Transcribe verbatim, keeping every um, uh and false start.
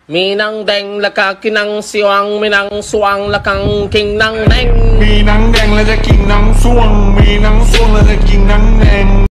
มีนังแดงและกากินังสวงมีนังสวงและกังกิงนังแดงมีนังแดงแล้วจะกินนังส่วงมีนังส่วงแล้วจะกิน